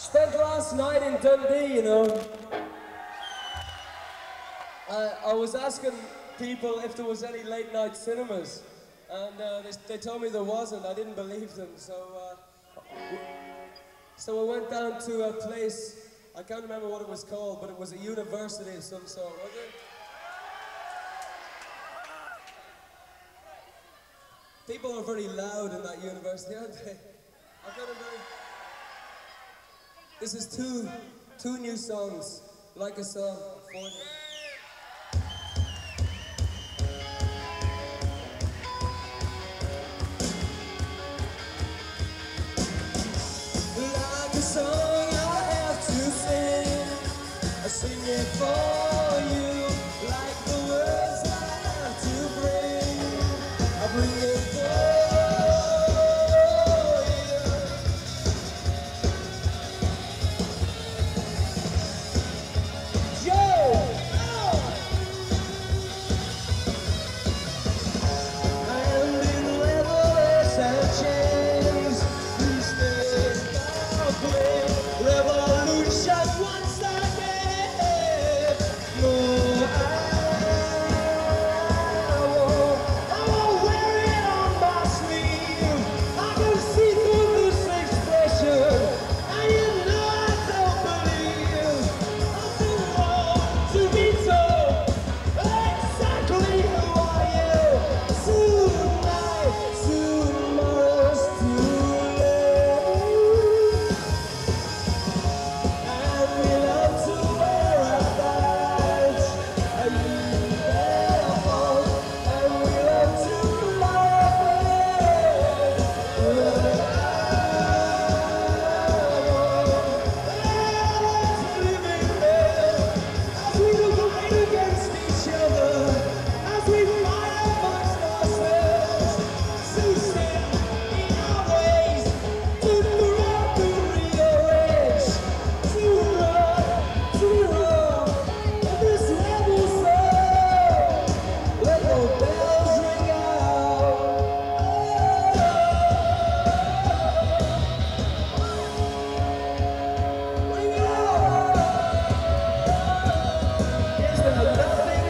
Spent last night in Dundee, you know. I was asking people if there was any late night cinemas, and they told me there wasn't. I didn't believe them, so I went down to a place, I can't remember what it was called, but it was a university of some sort, was it? People are very loud in that university, aren't they? I've got a very... This is two new songs, like a song for you. Like a song I have to sing, I sing it for you. Like the words I have to bring, I bring it for you.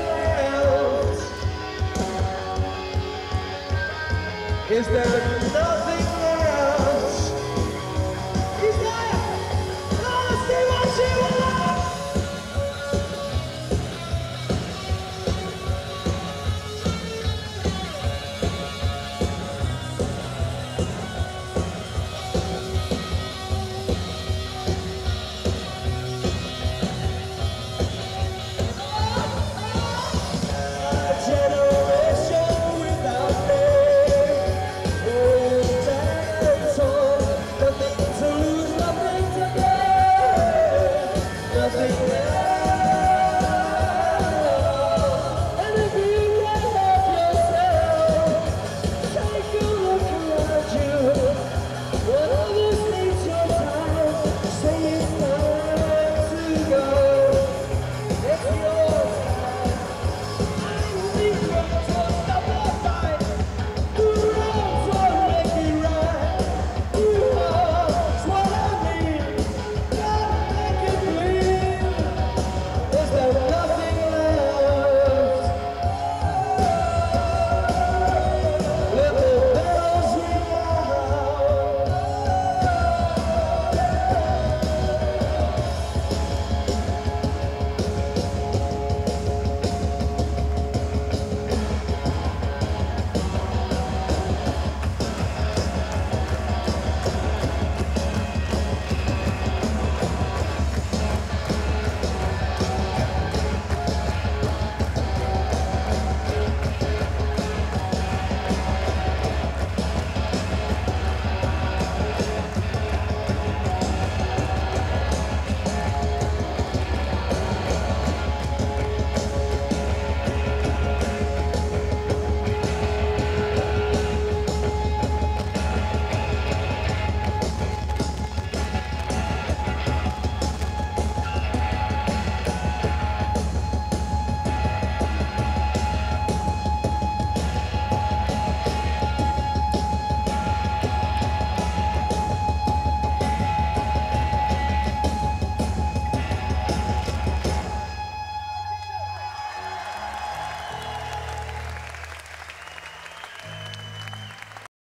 Is there nothing